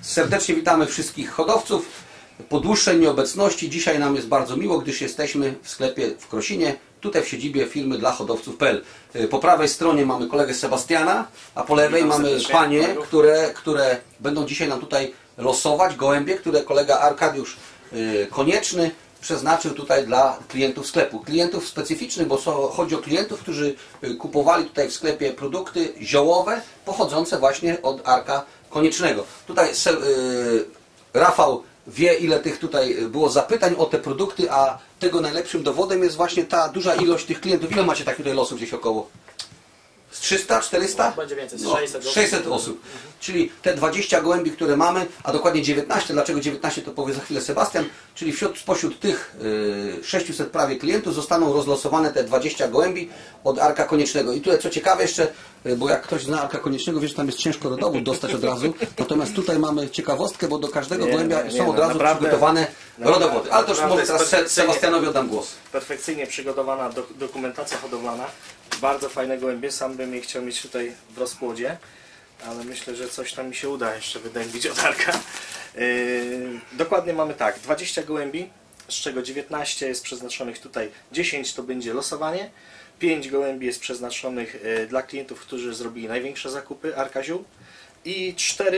Serdecznie witamy wszystkich hodowców. Po dłuższej nieobecności dzisiaj nam jest bardzo miło, gdyż jesteśmy w sklepie w Krosinie, tutaj w siedzibie firmy dla hodowców.pl. Po prawej stronie mamy kolegę Sebastiana, a po lewej mamy panie, które będą dzisiaj nam tutaj losować gołębie, które kolega Arkadiusz Konieczny przeznaczył tutaj dla klientów sklepu. Klientów specyficznych, bo chodzi o klientów, którzy kupowali tutaj w sklepie produkty ziołowe pochodzące właśnie od Arka Koniecznego. Tutaj Rafał wie, ile tych tutaj było zapytań o te produkty, a tego najlepszym dowodem jest właśnie ta duża ilość tych klientów. Ile macie takich tutaj losów gdzieś około? Z 300, 400? Będzie więcej, 600 osób. Czyli te 20 gołębi, które mamy, a dokładnie 19, dlaczego 19 to powie za chwilę Sebastian, czyli spośród tych 600 prawie klientów zostaną rozlosowane te 20 gołębi od Arka Koniecznego. I tutaj co ciekawe jeszcze, bo jak ktoś zna Arka Koniecznego, wie, że tam jest ciężko rodowód dostać od razu, natomiast tutaj mamy ciekawostkę, bo do każdego gołębia są od razu przygotowane rodowody. Ale to już może teraz Sebastianowi oddam głos. Perfekcyjnie przygotowana dokumentacja hodowlana. Bardzo fajne gołębie, sam bym je chciał mieć tutaj w rozpłodzie, ale myślę, że coś tam mi się uda jeszcze wydębić od Arka. Dokładnie mamy tak, 20 gołębi, z czego 19 jest przeznaczonych tutaj, 10 to będzie losowanie, 5 gołębi jest przeznaczonych dla klientów, którzy zrobili największe zakupy Arka Ziół i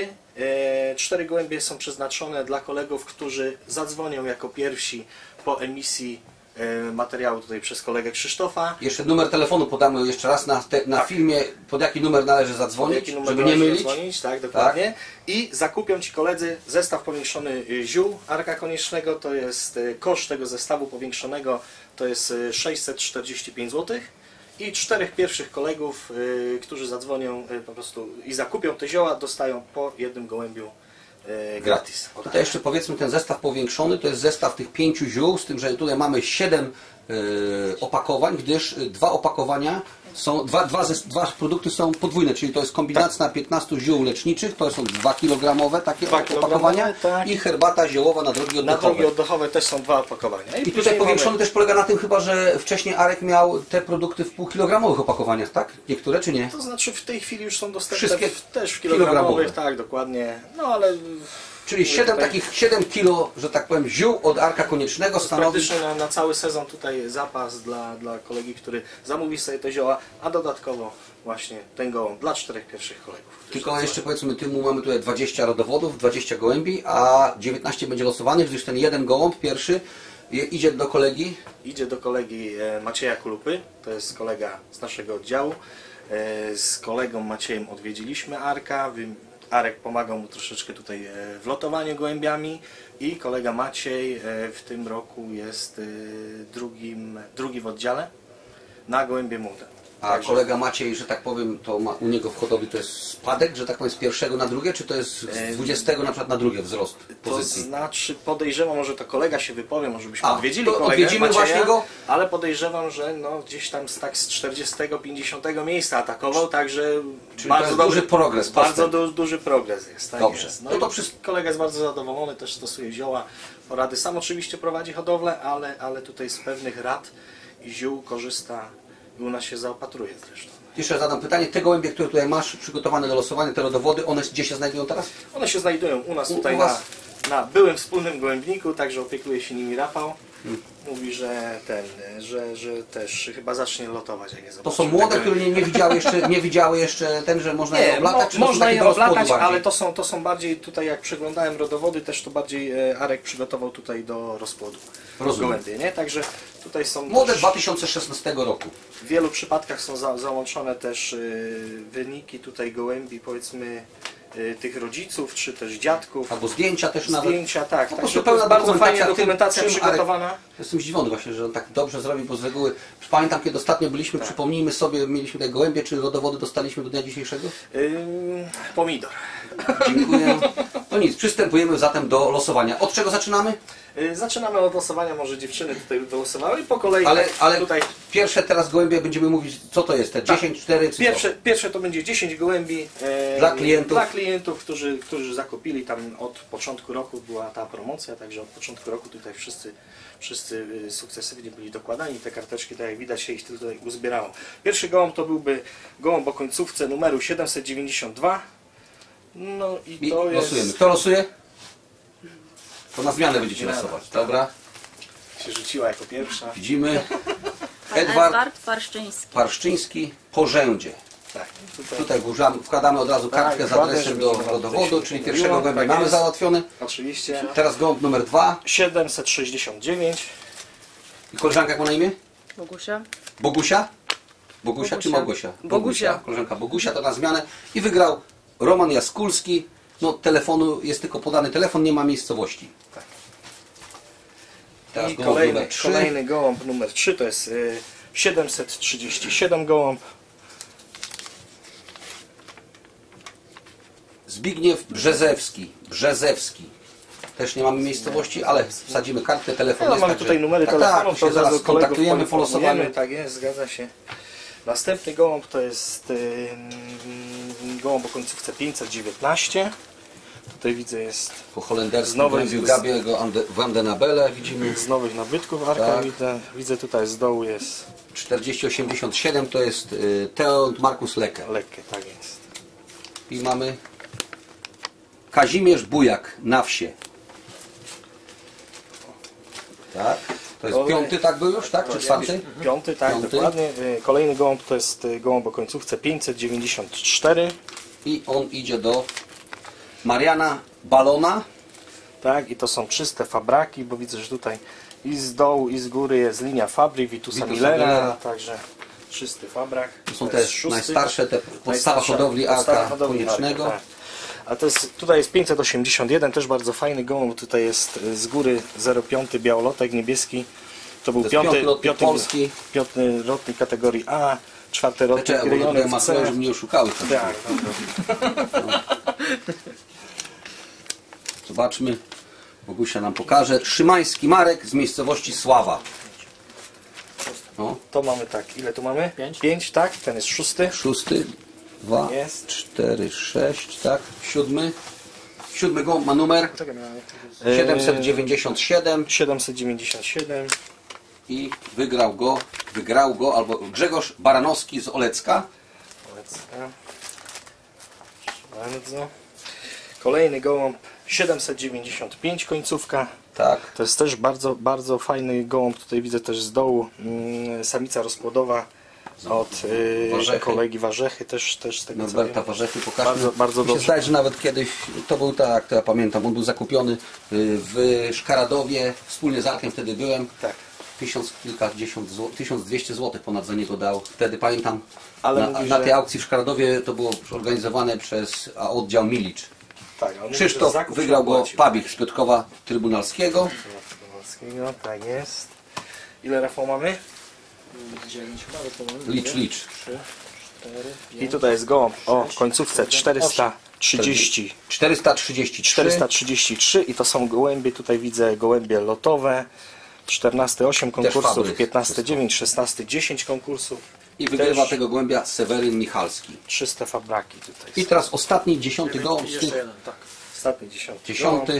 4 gołębie są przeznaczone dla kolegów, którzy zadzwonią jako pierwsi po emisji materiału tutaj przez kolegę Krzysztofa. Jeszcze numer telefonu podamy jeszcze raz na filmie, pod jaki numer należy zadzwonić, żeby nie mylić. Zadzwonić, tak, dokładnie. Tak. I zakupią Ci koledzy zestaw powiększony ziół Arka Koniecznego, to jest koszt tego zestawu powiększonego to jest 645 zł i 4 pierwszych kolegów, którzy zadzwonią po prostu i zakupią te zioła, dostają po jednym gołębiu gratis. Tutaj jeszcze powiedzmy, ten zestaw powiększony to jest zestaw tych 5 ziół, z tym, że tutaj mamy 7 opakowań, gdyż dwa opakowania są, dwa produkty są podwójne, czyli to jest kombinacja 15 ziół leczniczych, to są 2 kg takie opakowania, tak. I herbata ziołowa na drogi oddechowe. Na drogi oddechowe też są 2 opakowania. I tutaj powiększony też polega na tym chyba, że wcześniej Arek miał te produkty w półkilogramowych opakowaniach, tak? Niektóre czy nie? To znaczy w tej chwili już są dostępne też w kilogramowych, tak, dokładnie. No ale... Czyli 7 kilo, że tak powiem, ziół od Arka Koniecznego stanowi... Praktycznie na cały sezon tutaj zapas dla kolegi, który zamówi sobie te zioła, a dodatkowo właśnie ten gołąb dla 4 pierwszych kolegów. Tylko jeszcze powiedzmy, mamy tutaj 20 rodowodów, 20 gołębi, a 19 będzie losowanych, gdyż ten jeden gołąb pierwszy idzie do kolegi? Idzie do kolegi Macieja Kulupy, to jest kolega z naszego oddziału. Z kolegą Maciejem odwiedziliśmy Arka. Arek pomagał mu troszeczkę tutaj w lotowaniu gołębiami i kolega Maciej w tym roku jest drugi w oddziale na gołębie młode. A także kolega Maciej, że tak powiem, to ma u niego w hodowli to jest spadek, że tak powiem, z pierwszego na drugie, czy to jest z 20 na przykład na drugie wzrost pozycji? To znaczy podejrzewam, może to kolega się wypowie, może byśmy odwiedzili kolegę odwiedzimy Macieja, właśnie go, ale podejrzewam, że no, gdzieś tam z 40-50 miejsca atakował, także czyli bardzo duży progres. Bardzo duży progres jest. Tak. Dobrze. Jest. No to kolega jest bardzo zadowolony, też stosuje zioła, porady. Sam oczywiście prowadzi hodowlę, ale tutaj z pewnych rad i ziół korzysta i u nas się zaopatruje zresztą. Jeszcze zadam pytanie, te gołębie, które tutaj masz przygotowane do losowania, te rodowody, one gdzie się znajdują teraz? One się znajdują u nas tutaj na byłym wspólnym gołębniku, także opiekuje się nimi Rafał. Mówi, że że też chyba zacznie lotować, jak je zobaczy. To są młode, które nie widziały jeszcze że można je oblatać? Można je oblatać, ale to są bardziej tutaj, jak przeglądałem rodowody, też to bardziej Arek przygotował tutaj do rozpłodu. Gołębie, nie? Także tutaj są młode 2016 roku. W wielu przypadkach są załączone też wyniki tutaj gołębi, powiedzmy tych rodziców, czy też dziadków. Albo zdjęcia też nawet. Zdjęcia, tak. Także to jest bardzo fajna dokumentacja przygotowana. Jestem zdziwiony właśnie, że on tak dobrze zrobił, bo z reguły pamiętam, kiedy ostatnio byliśmy, przypomnijmy sobie, mieliśmy te gołębie, czy rodowody dostaliśmy do dnia dzisiejszego? Pomidor. Dziękuję. No nic, przystępujemy zatem do losowania. Od czego zaczynamy? Zaczynamy od losowania, może dziewczyny tutaj wylosowały i po kolei. Ale tutaj pierwsze teraz gołębie będziemy mówić, co to jest, te 10, 4, Pierwsze to będzie 10 gołębi dla klientów, którzy zakupili tam od początku roku, była ta promocja, także od początku roku tutaj wszyscy sukcesywnie byli dokładani, te karteczki, tak jak widać, się ich tutaj uzbierało. Pierwszy gołąb to byłby gołąb o końcówce numeru 792. No i I to jest... losujemy. Kto losuje? To na zmianę będziecie losować. Dobra. Się rzuciła jako pierwsza. Widzimy. Edward Parszczyński. Parszczyński po rzędzie. Tak, Tutaj wkładamy od razu kartkę z dokładnie, adresem żeby do nam dowodu, tutaj się czyli nie pierwszego myliło. gołębia Tak mamy jest. załatwiony. Oczywiście. Teraz gołąb numer 2. 769. I koleżanka jak ma na imię? Bogusia. Bogusia? Bogusia czy Małgosia? Bogusia. Koleżanka Bogusia to na zmianę. I wygrał Roman Jaskulski. No telefonu, jest tylko podany telefon, nie ma miejscowości. Tak. Teraz I gołąb numer 3. kolejny gołąb numer 3 to jest 737 gołąb. Zbigniew Brzezewski. Też nie mamy miejscowości, ale wsadzimy kartę, telefon No, jest, mamy także- tutaj numery tak, telefonu, tak, się zaraz kolegów kontaktujemy, poinformujemy. polosowaniu. Tak jest, zgadza się. Następny gołąb to jest gołąb o końcówce 519. Tutaj widzę jest Po holendersku Znowu gołębiu jest- Gabiego Van den Abele widzimy. z nowych nabytków Arka. Tak. Widzę tutaj z dołu jest 4087 to jest Theo Markus Lecke. lekkie, tak jest. I mamy Kazimierz Bujak na wsie. Tak? To jest Kolej- piąty, tak był już, tak? Czy czwarty? Piąty, tak, Piąty. dokładnie. Kolejny gołąb to jest gołąb o końcówce 594. I on idzie do Mariana Balona. Tak, i to są czyste fabraki, bo widzę, że tutaj i z dołu, i z góry jest linia Fabry, Vitusa Millera. Millera, także czysty fabrak. To są To te jest szósty. najstarsze, te podstawa Najstarsza hodowli podstawa Arka hodowli Koniecznego. Arka, tak. A to jest, tutaj jest 581, też bardzo fajny gołąb. Tutaj jest z góry 05 białolotek niebieski. To był To jest piąty lotnik polski. piąty lotnik kategorii A, czwarty lotnik Czekaj, bo tutaj rejonek ma C. żeby mnie oszukały. Tak, dobra. Zobaczmy. Bogusia nam pokaże. Szymański Marek z miejscowości Sława. O, To mamy tak, ile tu mamy? 5. 5, tak, ten jest szósty. 6, 2, Jest. 4, 6, tak. 7. 7 gołąb ma numer Czekaj, 797 797. i wygrał go albo Grzegorz Baranowski z Olecka. Bardzo. Kolejny gołąb 795 końcówka. Tak. To jest też bardzo, bardzo fajny gołąb. Tutaj widzę też z dołu samica rozpłodowa od Warzechy. kolegi Warzechy. Też z tego co Norberta wiem. Warzechy, pokażmy. Bardzo, bardzo Mi się dobrze. zdaje, że nawet kiedyś, to był tak, to ja pamiętam, on był zakupiony w Szkaradowie, wspólnie z Arkiem wtedy byłem. Tak. 1200 zł ponad za niego dał. Wtedy pamiętam, Ale na mówi, tej że- aukcji w Szkaradowie to było organizowane przez oddział Milicz. Tak, on mówi, Krzysztof że zakup wygrał się go opłacił. Pabik z Piotrkowa Trybunalskiego. Trybunalskiego, tak jest. Ile Rafał mamy? 9 chyba, ale to mamy. Licz. 3, 4, i tutaj jest gołąb o końcówce 430. 433. 433 i to są gołębie, tutaj widzę gołębie lotowe. 14, 8 konkursów, Fabry. 15, 9, 16, 10 konkursów. I wygrywa Też tego gołębia Seweryn Michalski. czyste fabraki tutaj. I teraz ostatni, 10 gołąb z Jeszcze tych. jeden, tak. Ostatni 10. 10.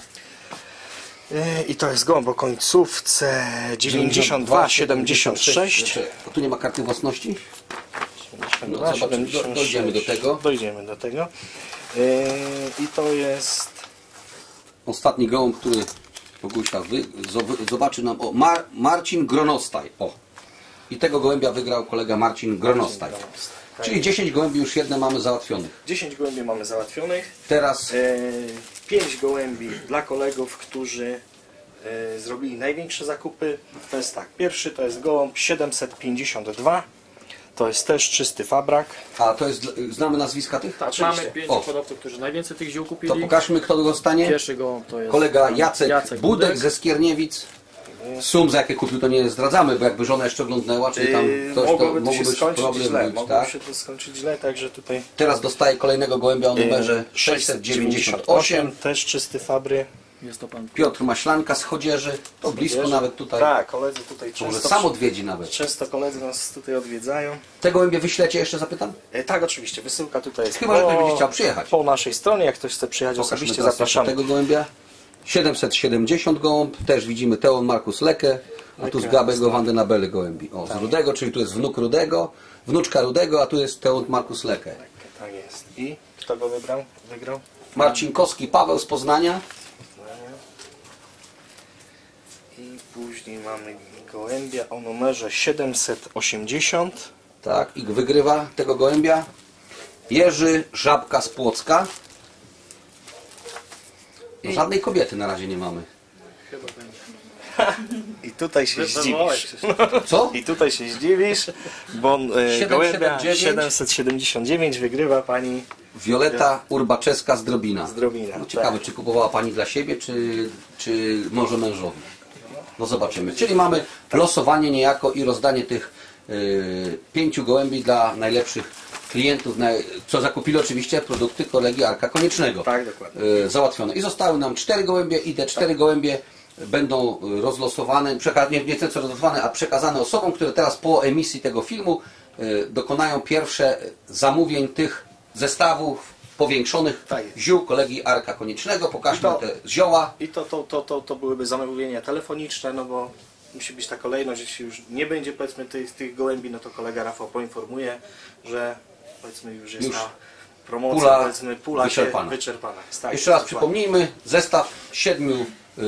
I to jest gołąb o końcówce 92, 76. Tu nie ma karty własności? 72, No, zobaczymy, 76. dojdziemy do tego. Dojdziemy do tego. I to jest Ostatni gołąb, który Bogusia zobaczy nam. O, Marcin Gronostaj. O. I tego gołębia wygrał kolega Marcin Gronostaj. Czyli 10 gołębi już jedne mamy załatwionych. 10 gołębi mamy załatwionych. Teraz 5 gołębi dla kolegów, którzy zrobili największe zakupy. To jest tak, pierwszy to jest gołąb 752. To jest też czysty fabrak. a to jest, znamy nazwiska tych? Tak, Oczywiście. mamy 5 O. hodowców, którzy najwięcej tych ziół To kupili. pokażmy, kto go stanie. Pierwszy gołąb to jest Kolega pan Jacek Budek ze Skierniewic. Sum, za jakie kupił, to nie zdradzamy, bo jakby żona jeszcze oglądnęła, czyli tam ktoś, to Mogłoby to mógł się być skończyć problem źle. być, Mogłoby tak? się to skończyć źle, także tutaj Teraz dostaje kolejnego gołębia o numerze 698. też czysty fabry. Jest to pan Piotr Maślanka z Chodzieży. To blisko nawet tutaj. Tak, koledzy tutaj Może często, sam odwiedzi nawet. często koledzy nas tutaj odwiedzają. Te gołębie wyślecie jeszcze, zapytam? Tak, oczywiście, wysyłka tutaj jest Chyba, że ktoś będzie chciał przyjechać. po naszej stronie, jak ktoś chce przyjechać Pokażmy osobiście, teraz zapraszamy. tego gołębia. 770 gołąb. Też widzimy Teon Markus Lecke. A tu z Gabego Van den Abele gołębi. O, z Rudego, czyli tu jest wnuk Rudego, wnuczka Rudego, a tu jest Teon Markus Lecke. Tak jest. jest. I kto go wygrał? Marcinkowski Paweł z Poznania. I później mamy gołębia o numerze 780. Tak, i wygrywa tego gołębia Jerzy Żabka z Płocka. No, żadnej kobiety na razie nie mamy. Chyba będzie. I tutaj się Wywołałeś zdziwisz. się. Co? I tutaj się zdziwisz, bo gołębia 779 wygrywa pani Wioleta Urbaczewska z Drobina. z Drobina. No, ciekawe, czy kupowała pani dla siebie, czy może mężowi. No zobaczymy. Czyli mamy losowanie niejako i rozdanie tych 5 gołębi dla najlepszych klientów, co zakupili oczywiście produkty kolegi Arka Koniecznego. Tak, dokładnie. Załatwione. I zostały nam 4 gołębie i te 4 gołębie będą rozlosowane, nie tyle co rozlosowane, a przekazane osobom, które teraz po emisji tego filmu dokonają pierwsze zamówień tych zestawów powiększonych Tak jest. ziół kolegi Arka Koniecznego. Pokażmy te zioła. I to byłyby zamówienia telefoniczne, no bo musi być ta kolejność, jeśli już nie będzie powiedzmy tych gołębi, no to kolega Rafał poinformuje, że powiedzmy już jest Już ta promocja, powiedzmy pula wyczerpana. wyczerpana. Tak, Jeszcze raz dokładnie. przypomnijmy, zestaw 7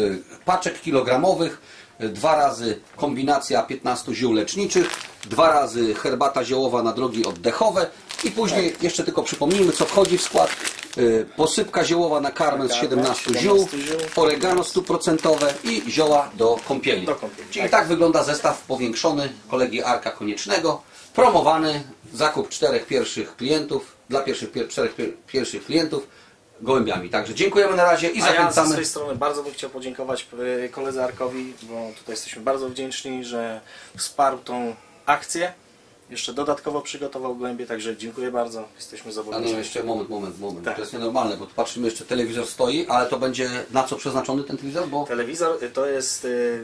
paczek kilogramowych, 2 razy kombinacja 15 ziół leczniczych, 2 razy herbata ziołowa na drogi oddechowe i później jeszcze tylko przypomnijmy, co wchodzi w skład. Posypka ziołowa na karmę z 17 ziół, oregano 100% i zioła do kąpieli. Czyli tak wygląda zestaw powiększony kolegi Arka Koniecznego, promowany, zakup 4 pierwszych klientów, dla 4 pierwszych klientów gołębiami. Także dziękujemy na razie i A ja ze zachęcamy. swojej strony bardzo bym chciał podziękować koledze Arkowi, bo tutaj jesteśmy bardzo wdzięczni, że wsparł tą akcję. Jeszcze dodatkowo przygotował gołębie, także dziękuję bardzo. Jesteśmy A no zobowiązani. jeszcze moment. Tak. To jest nienormalne, bo tu patrzymy, jeszcze telewizor stoi, ale to będzie na co przeznaczony ten telewizor? Bo Telewizor to jest...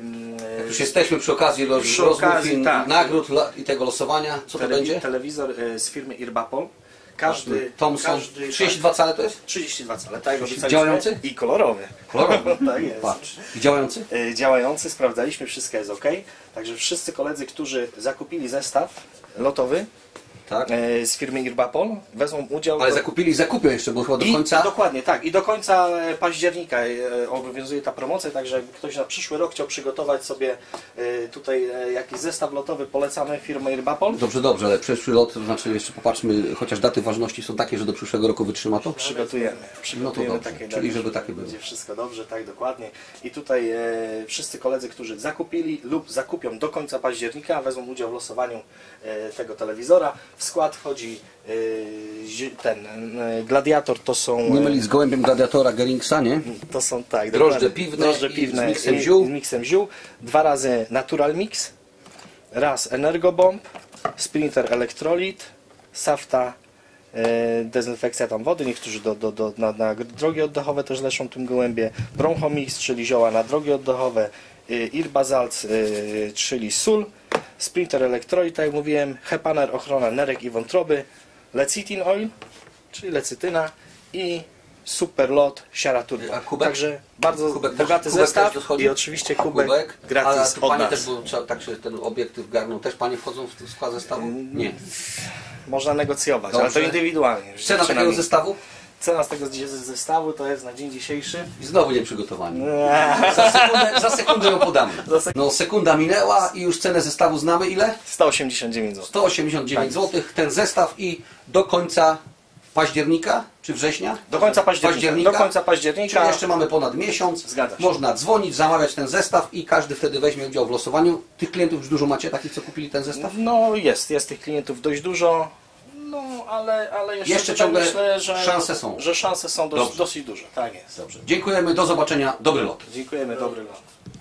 już jesteśmy przy okazji Przy okazji, rozmów i tak. nagród i tego losowania. Co to będzie? Telewizor z firmy Irbapol. Każdy... Thomson. 32 cale to jest? 32 cale, tak. obiecaliśmy. Działający? I kolorowy. Kolorowy. Tak jest. Patrz. I działający? Działający, sprawdzaliśmy, wszystko jest ok. Także wszyscy koledzy, którzy zakupili zestaw lotowy Tak. z firmy Irbapol, wezmą udział... Ale zakupią jeszcze, bo chyba do końca... Dokładnie, tak. I do końca października obowiązuje ta promocja, także jakby ktoś na przyszły rok chciał przygotować sobie tutaj jakiś zestaw lotowy, polecamy firmę Irbapol. Dobrze, ale przyszły lot, to znaczy jeszcze popatrzmy, chociaż daty ważności są takie, że do przyszłego roku wytrzyma to? Przygotujemy dobrze, takie czyli daty, żeby takie było. będzie wszystko dobrze, tak dokładnie. I tutaj wszyscy koledzy, którzy zakupili lub zakupią do końca października, wezmą udział w losowaniu tego telewizora. W skład wchodzi ten gladiator, to są... Nie mylić z gołębiem gladiatora Geringsa, nie? To są tak, Drożdże dokładnie. piwne Drożdże i piwne z miksem ziół. z miksem ziół. 2 razy Natural Mix, raz Energobomb, Sprinter Electrolit, Safta, dezynfekcja tam wody, niektórzy na drogi oddechowe też leczą tym gołębie, Bronchomix, czyli zioła na drogi oddechowe, Irbazalt, czyli sól, Sprinter Electrolit, tak jak mówiłem, Hepaner, ochrona nerek i wątroby, Lecithin Oil, czyli lecytyna i Superlot, siara turbo. A kubek? Także bardzo Kubek bogaty też zestaw dochodzi? i oczywiście kubek gratis A tu od panie nas. też, bo trzeba, tak się ten obiektyw garną, też panie wchodzą w skład zestawu? Nie. Można negocjować, Dobrze. ale to indywidualnie. Cena takiego zestawu? Cena z tego zestawu to jest na dzień dzisiejszy. I znowu nieprzygotowani. Za sekundę ją podamy. No sekunda minęła i już cenę zestawu znamy. Ile? 189 zł. 189 zł. Ten zestaw i do końca października czy września? Do końca października. Do końca października. Czyli jeszcze mamy ponad miesiąc. Zgadza się. Można dzwonić, zamawiać ten zestaw i każdy wtedy weźmie udział w losowaniu. Tych klientów już dużo macie, takich co kupili ten zestaw? No jest tych klientów dość dużo. No ale jeszcze tutaj ciągle myślę, że szanse są. Że szanse są dosyć duże. Tak jest. Dobrze. Dziękujemy, do zobaczenia, dobry lot. Dziękujemy, dobry lot.